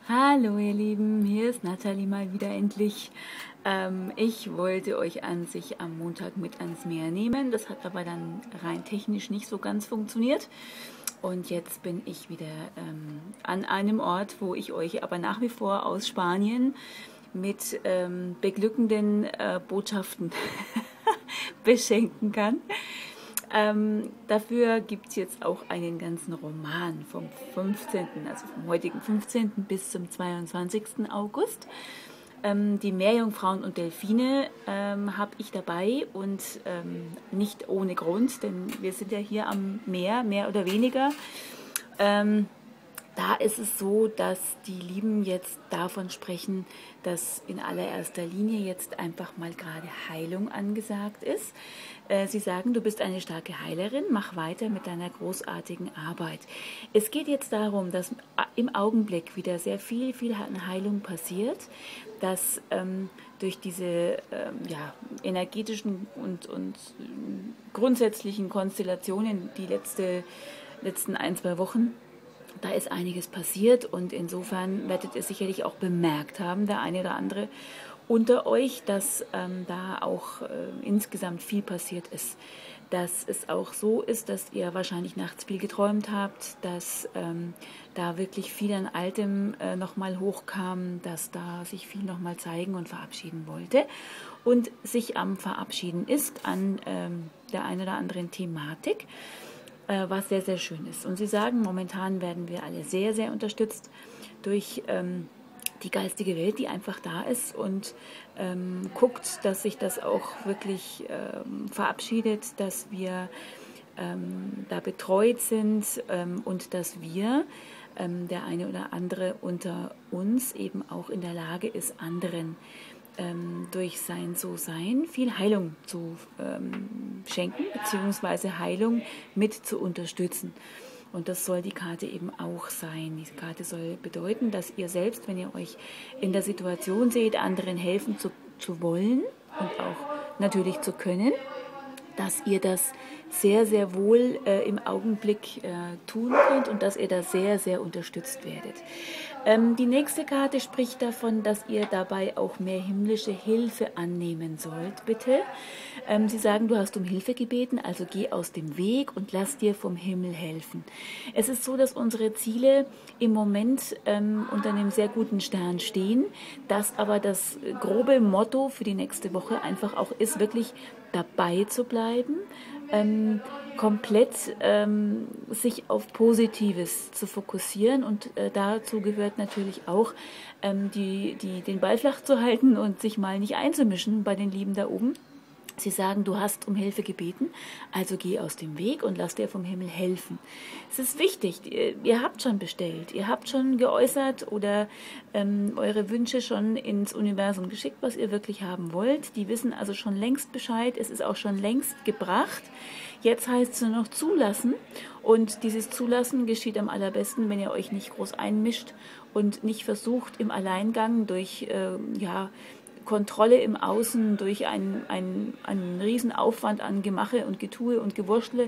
Hallo ihr Lieben, hier ist Nathalie mal wieder endlich. Ich wollte euch an sich am Montag mit ans Meer nehmen, das hat aber dann rein technisch nicht so ganz funktioniert. Und jetzt bin ich wieder an einem Ort, wo ich euch aber nach wie vor aus Spanien mit beglückenden Botschaften beschenken kann. Dafür gibt es jetzt auch einen ganzen Roman vom 15., also vom heutigen 15. bis zum 22. August. Die Meerjungfrauen und Delfine habe ich dabei und nicht ohne Grund, denn wir sind ja hier am Meer, mehr oder weniger. Da ist es so, dass die Lieben jetzt davon sprechen, dass in allererster Linie jetzt einfach mal gerade Heilung angesagt ist. Sie sagen, du bist eine starke Heilerin, mach weiter mit deiner großartigen Arbeit. Es geht jetzt darum, dass im Augenblick wieder sehr viel an Heilung passiert, dass durch diese energetischen und grundsätzlichen Konstellationen die letzten ein, zwei Wochen, da ist einiges passiert und insofern werdet ihr sicherlich auch bemerkt haben, der eine oder andere unter euch, dass da auch insgesamt viel passiert ist. Dass es auch so ist, dass ihr wahrscheinlich nachts viel geträumt habt, dass da wirklich viel an Altem nochmal hochkam, dass da sich viel nochmal zeigen und verabschieden wollte und sich am Verabschieden ist an der einen oder anderen Thematik, was sehr, sehr schön ist. Und Sie sagen, momentan werden wir alle sehr, sehr unterstützt durch die geistige Welt, die einfach da ist und guckt, dass sich das auch wirklich verabschiedet, dass wir da betreut sind und dass wir, der eine oder andere unter uns, eben auch in der Lage ist, anderen durch sein So-Sein viel Heilung zu schenken, beziehungsweise Heilung mit zu unterstützen. Und das soll die Karte eben auch sein. Diese Karte soll bedeuten, dass ihr selbst, wenn ihr euch in der Situation seht, anderen helfen zu wollen und auch natürlich zu können, dass ihr das sehr, sehr wohl im Augenblick tun könnt und dass ihr da sehr, sehr unterstützt werdet. Die nächste Karte spricht davon, dass ihr dabei auch mehr himmlische Hilfe annehmen sollt, bitte. Sie sagen, du hast um Hilfe gebeten, also geh aus dem Weg und lass dir vom Himmel helfen. Es ist so, dass unsere Ziele im Moment unter einem sehr guten Stern stehen, dass aber das grobe Motto für die nächste Woche einfach auch ist, wirklich dabei zu bleiben, komplett sich auf Positives zu fokussieren und dazu gehört natürlich auch, den Ball flach zu halten und sich mal nicht einzumischen bei den Lieben da oben. Sie sagen, du hast um Hilfe gebeten, also geh aus dem Weg und lass dir vom Himmel helfen. Es ist wichtig, ihr habt schon bestellt, ihr habt schon geäußert oder eure Wünsche schon ins Universum geschickt, was ihr wirklich haben wollt. Die wissen also schon längst Bescheid, es ist auch schon längst gebracht. Jetzt heißt es nur noch zulassen und dieses Zulassen geschieht am allerbesten, wenn ihr euch nicht groß einmischt und nicht versucht im Alleingang durch Kontrolle im Außen, durch einen riesen Aufwand an Gemache und Getue und Gewurschtle,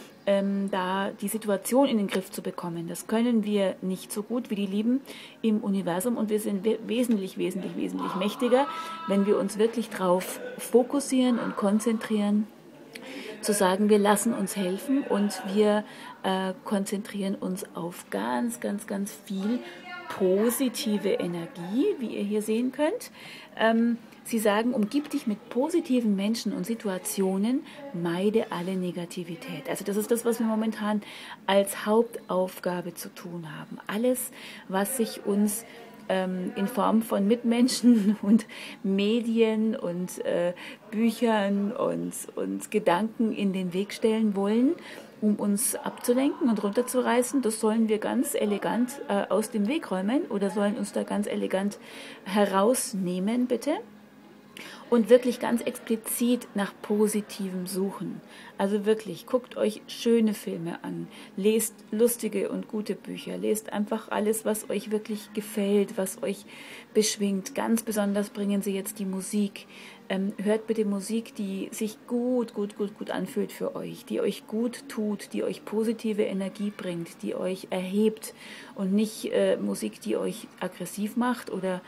da die Situation in den Griff zu bekommen. Das können wir nicht so gut wie die Lieben im Universum und wir sind wesentlich mächtiger, wenn wir uns wirklich drauf fokussieren und konzentrieren, zu sagen, wir lassen uns helfen und wir konzentrieren uns auf ganz viel positive Energie, wie ihr hier sehen könnt. Sie sagen, umgib dich mit positiven Menschen und Situationen, meide alle Negativität. Also das ist das, was wir momentan als Hauptaufgabe zu tun haben. Alles, was sich uns in Form von Mitmenschen und Medien und Büchern und Gedanken in den Weg stellen wollen, um uns abzulenken und runterzureißen, das sollen wir ganz elegant aus dem Weg räumen oder sollen uns da ganz elegant herausnehmen, bitte. Und wirklich ganz explizit nach Positivem suchen. Also wirklich, guckt euch schöne Filme an, lest lustige und gute Bücher, lest einfach alles, was euch wirklich gefällt, was euch beschwingt. Ganz besonders bringen sie jetzt die Musik hört bitte Musik, die sich gut anfühlt für euch, die euch gut tut, die euch positive Energie bringt, die euch erhebt und nicht Musik, die euch aggressiv macht oder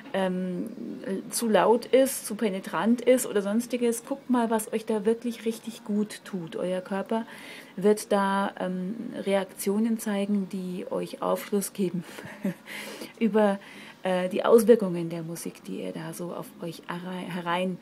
zu laut ist, zu penetrant ist oder sonstiges. Guckt mal, was euch da wirklich richtig gut tut. Euer Körper wird da Reaktionen zeigen, die euch Aufschluss geben über die Auswirkungen der Musik, die ihr da so auf euch herein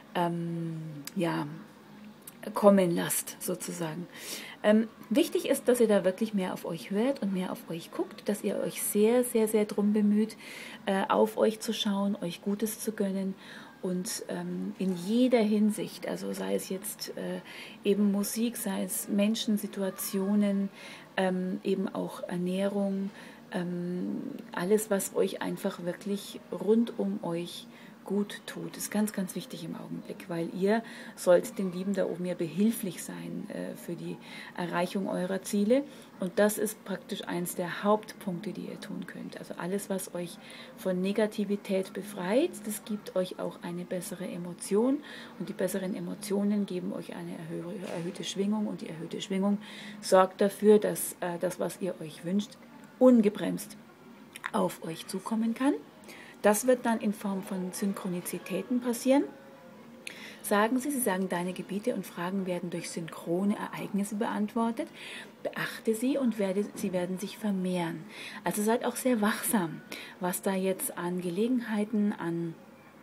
ja, kommen lasst, sozusagen. Wichtig ist, dass ihr da wirklich mehr auf euch hört und mehr auf euch guckt, dass ihr euch sehr drum bemüht, auf euch zu schauen, euch Gutes zu gönnen und in jeder Hinsicht, also sei es jetzt eben Musik, sei es Menschen, Situationen, eben auch Ernährung, alles, was euch einfach wirklich rund um euch gut tut, ist ganz wichtig im Augenblick, weil ihr sollt den Lieben da oben ja behilflich sein für die Erreichung eurer Ziele und das ist praktisch eins der Hauptpunkte, die ihr tun könnt. Also alles, was euch von Negativität befreit, das gibt euch auch eine bessere Emotion und die besseren Emotionen geben euch eine erhöhte Schwingung und die erhöhte Schwingung sorgt dafür, dass das, was ihr euch wünscht, ungebremst auf euch zukommen kann. Das wird dann in Form von Synchronizitäten passieren. Sie sagen, deine Gebete und Fragen werden durch synchrone Ereignisse beantwortet. Beachte sie und sie werden sich vermehren. Also seid auch sehr wachsam, was da jetzt an Gelegenheiten, an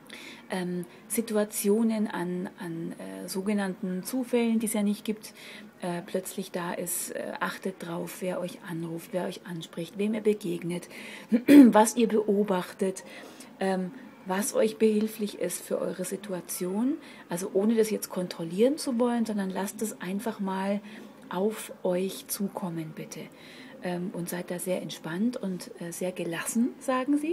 Situationen, an sogenannten Zufällen, die es ja nicht gibt, plötzlich da ist. Achtet drauf, wer euch anruft, wer euch anspricht, wem ihr begegnet, was ihr beobachtet, was euch behilflich ist für eure Situation. Also ohne das jetzt kontrollieren zu wollen, sondern lasst es einfach mal auf euch zukommen, bitte. Und seid da sehr entspannt und sehr gelassen, sagen sie.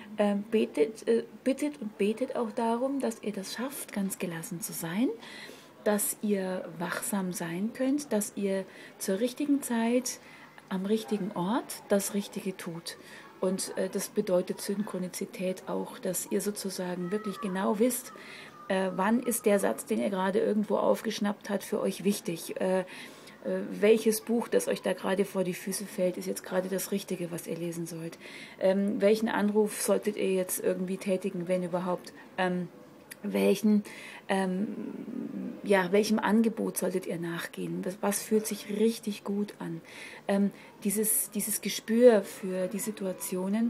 Bittet und betet auch darum, dass ihr das schafft, ganz gelassen zu sein, dass ihr wachsam sein könnt, dass ihr zur richtigen Zeit am richtigen Ort das Richtige tut. Und das bedeutet Synchronizität auch, dass ihr sozusagen wirklich genau wisst, wann ist der Satz, den ihr gerade irgendwo aufgeschnappt habt, für euch wichtig. Welches Buch, das euch da gerade vor die Füße fällt, ist jetzt gerade das Richtige, was ihr lesen sollt. Welchen Anruf solltet ihr jetzt irgendwie tätigen, wenn überhaupt? Welchem Angebot solltet ihr nachgehen? Was fühlt sich richtig gut an? Dieses Gespür für die Situationen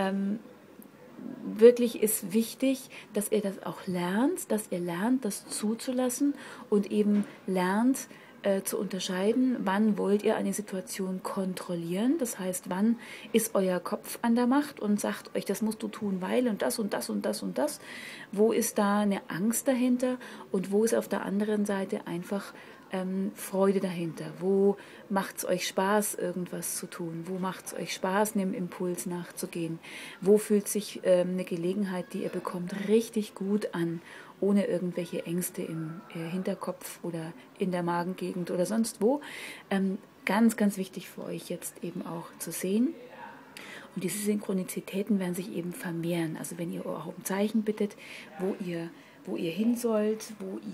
wirklich ist wichtig, dass ihr das auch lernt, dass ihr lernt, das zuzulassen und eben lernt, zu unterscheiden, wann wollt ihr eine Situation kontrollieren, das heißt, wann ist euer Kopf an der Macht und sagt euch, das musst du tun, weil und das und das und das und das, wo ist da eine Angst dahinter und wo ist auf der anderen Seite einfach Freude dahinter, wo macht es euch Spaß, irgendwas zu tun, wo macht es euch Spaß, einem Impuls nachzugehen, wo fühlt sich eine Gelegenheit, die ihr bekommt, richtig gut an, ohne irgendwelche Ängste im Hinterkopf oder in der Magengegend oder sonst wo. Ganz wichtig für euch jetzt eben auch zu sehen. Und diese Synchronizitäten werden sich eben vermehren. Also wenn ihr auch um Zeichen bittet, wo ihr hin sollt,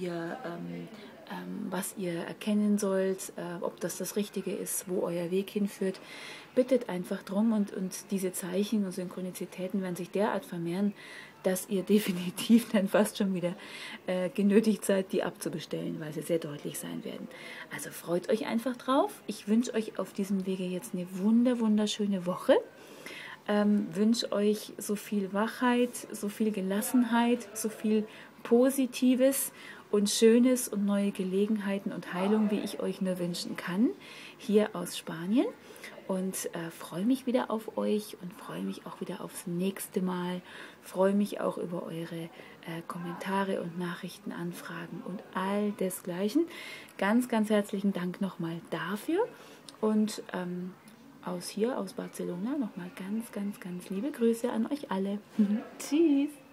was ihr erkennen sollt, ob das Richtige ist, wo euer Weg hinführt, bittet einfach drum und diese Zeichen und Synchronizitäten werden sich derart vermehren, dass ihr definitiv dann fast schon wieder genötigt seid, die abzubestellen, weil sie sehr deutlich sein werden. Also freut euch einfach drauf. Ich wünsche euch auf diesem Wege jetzt eine wunderschöne Woche. Wünsche euch so viel Wachheit, so viel Gelassenheit, so viel Positives und Schönes und neue Gelegenheiten und Heilung, wie ich euch nur wünschen kann, hier aus Spanien. Und freue mich wieder auf euch und freue mich auch wieder aufs nächste Mal. Freue mich auch über eure Kommentare und Nachrichten, Anfragen und all desgleichen. Ganz herzlichen Dank nochmal dafür. Und aus Barcelona nochmal ganz liebe Grüße an euch alle. Tschüss.